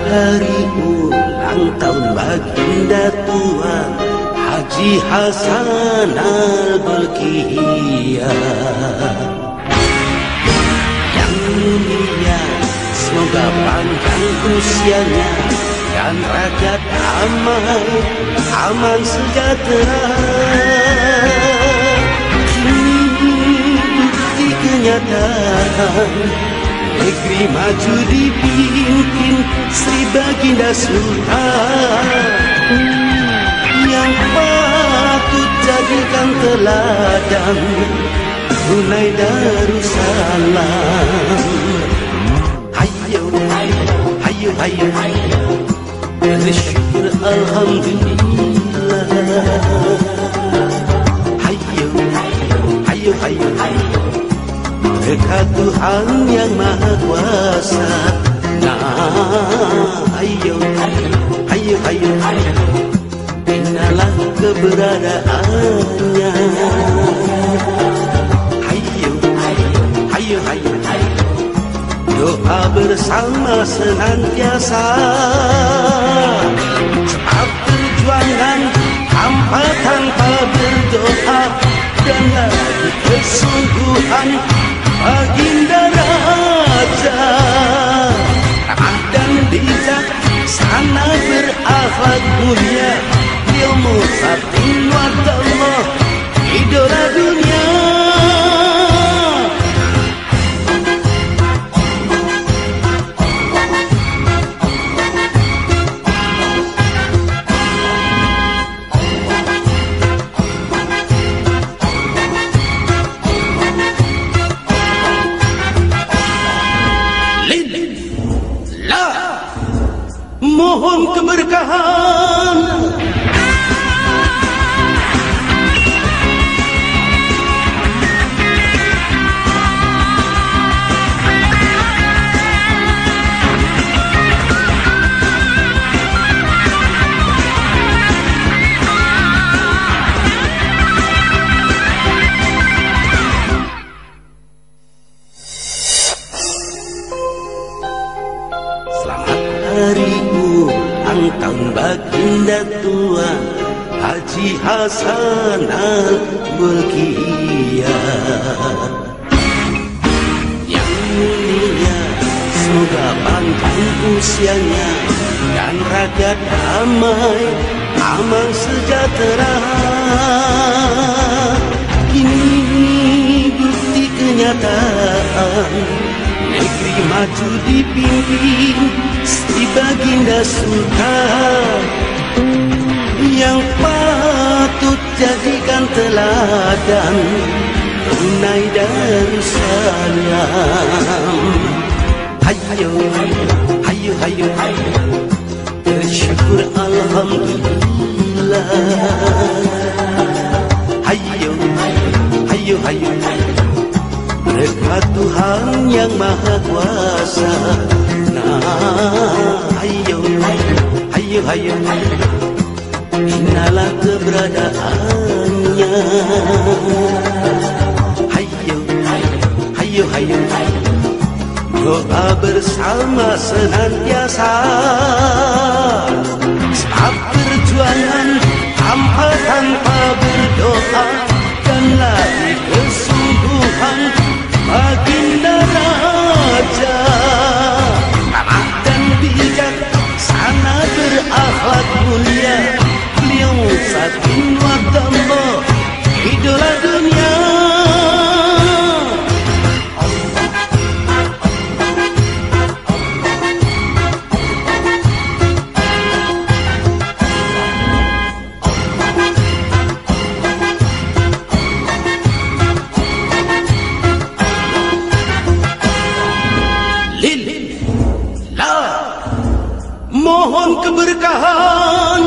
hari ulang tahun baginda tua Haji Hasan Al-Bolkiah. Yang mulia, semoga panjang usianya dan rakyat aman sejahtera. Bukti kenyataan negeri maju dipimpin Sri Baginda Sultan yang patut jadikan teladan Brunei Darussalam. Hayo, hayo, hayo, bersyukur alhamdulillah. Hayo, hayo, hayo, dekat Tuhan yang Maha Kuasa. Nah, hayo, hayo, hayo, inilah keberadaannya. Hayo, hayo, hayo, doa bersama senantiasa. Sebab perjuangan hampa tanpa berdoa dan lagi kesungguhan Baginda Raja. Ramah dan bijak, sana berakhlak mulia, ilmu satin wadallah, idola dunia. Mohon keberkahan. Selamat hari ulang tahun baginda tua Haji Hasan Al-Bolkiah. Yang mulia, semoga panjang usianya dan rakyat aman sejahtera. Ini bukti kenyataan negeri maju dipimpin Sri Baginda Sultan yang patut jadikan teladan Brunei Darussalam. Hayo, hayo, hayo, bersyukur alhamdulillah. Hayo, hayo, hayo, dekat Tuhan yang Maha Kuasa. Nah, hayo, hayo, hayo, inilah keberadaannya. Hayo, hayo, hayo, doa bersama senantiasa. Sebab perjuangan hampa tanpa berdoa dan lagi kesungguhan Baginda Raja. Ramah dan bijak, sana berakhlak mulia, beliau satin wadallah, idola dunia. Mohon keberkahan.